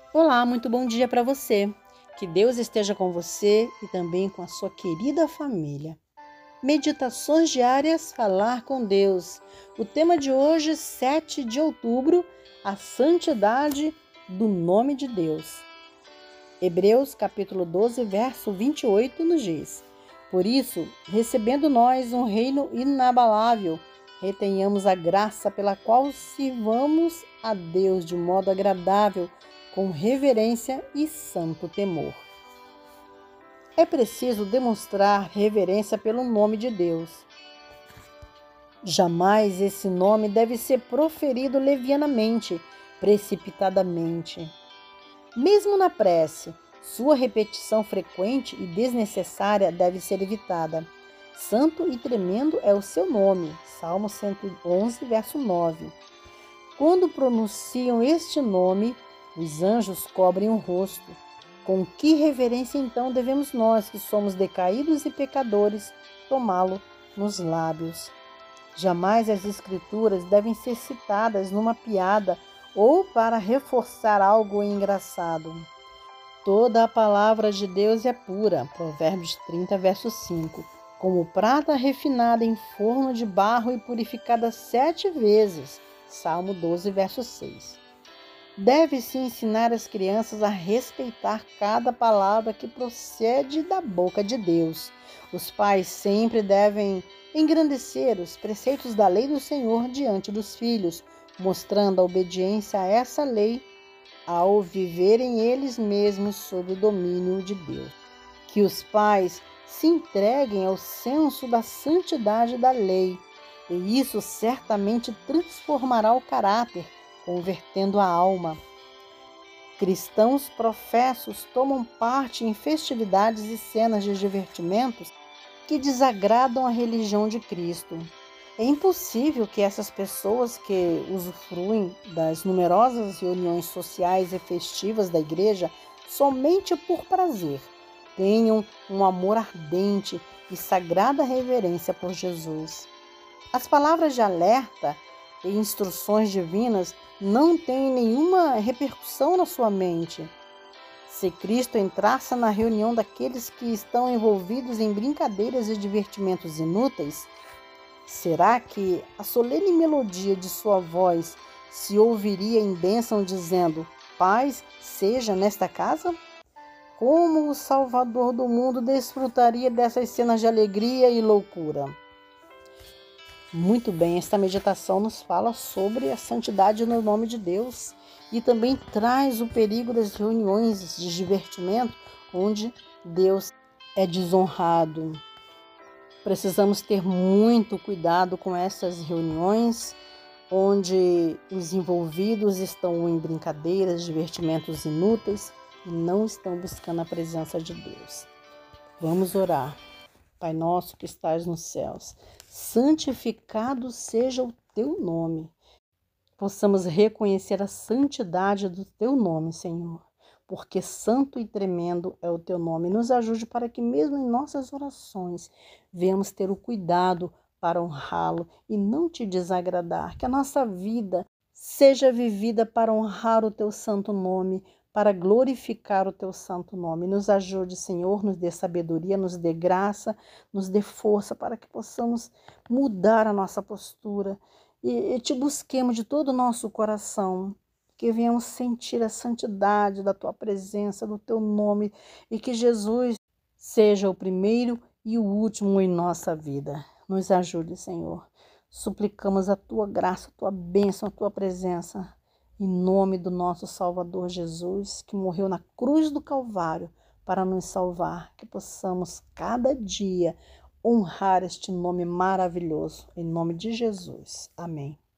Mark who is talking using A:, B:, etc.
A: Olá, muito bom dia para você. Que Deus esteja com você e também com a sua querida família. Meditações diárias, falar com Deus. O tema de hoje, 7 de outubro, a santidade do nome de Deus. Hebreus capítulo 12, verso 28 nos diz: Por isso, recebendo nós um reino inabalável, retenhamos a graça pela qual sirvamos a Deus de modo agradável, com reverência e santo temor. É preciso demonstrar reverência pelo nome de Deus. Jamais esse nome deve ser proferido levianamente, precipitadamente. Mesmo na prece, sua repetição frequente e desnecessária deve ser evitada. Santo e tremendo é o seu nome. Salmo 111, verso 9. Quando pronunciam este nome, os anjos cobrem o rosto. Com que reverência então devemos nós, que somos decaídos e pecadores, tomá-lo nos lábios? Jamais as escrituras devem ser citadas numa piada ou para reforçar algo engraçado. Toda a palavra de Deus é pura, Provérbios 30, verso 5, como prata refinada em forno de barro e purificada 7 vezes, Salmo 12, verso 6. Deve-se ensinar as crianças a respeitar cada palavra que procede da boca de Deus. Os pais sempre devem engrandecer os preceitos da lei do Senhor diante dos filhos, mostrando a obediência a essa lei ao viverem eles mesmos sob o domínio de Deus. Que os pais se entreguem ao senso da santidade da lei, e isso certamente transformará o caráter, convertendo a alma. Cristãos professos tomam parte em festividades e cenas de divertimentos que desagradam a religião de Cristo. É impossível que essas pessoas que usufruem das numerosas reuniões sociais e festivas da igreja somente por prazer tenham um amor ardente e sagrada reverência por Jesus. As palavras de alerta e instruções divinas não têm nenhuma repercussão na sua mente. Se Cristo entrasse na reunião daqueles que estão envolvidos em brincadeiras e divertimentos inúteis, será que a solene melodia de sua voz se ouviria em bênção dizendo: paz seja nesta casa? Como o Salvador do mundo desfrutaria dessas cenas de alegria e loucura? Muito bem, esta meditação nos fala sobre a santidade no nome de Deus e também traz o perigo das reuniões de divertimento onde Deus é desonrado. Precisamos ter muito cuidado com essas reuniões onde os envolvidos estão em brincadeiras, divertimentos inúteis e não estão buscando a presença de Deus. Vamos orar. Pai nosso que estás nos céus, santificado seja o teu nome. Possamos reconhecer a santidade do teu nome, Senhor, porque santo e tremendo é o teu nome. Nos ajude para que mesmo em nossas orações venhamos ter o cuidado para honrá-lo e não te desagradar, que a nossa vida seja vivida para honrar o teu santo nome, para glorificar o teu santo nome. Nos ajude, Senhor, nos dê sabedoria, nos dê graça, nos dê força para que possamos mudar a nossa postura e te busquemos de todo o nosso coração, que venhamos sentir a santidade da tua presença, do teu nome, e que Jesus seja o primeiro e o último em nossa vida. Nos ajude, Senhor. Suplicamos a tua graça, a tua bênção, a tua presença, em nome do nosso Salvador Jesus, que morreu na cruz do Calvário para nos salvar, que possamos cada dia honrar este nome maravilhoso, em nome de Jesus. Amém.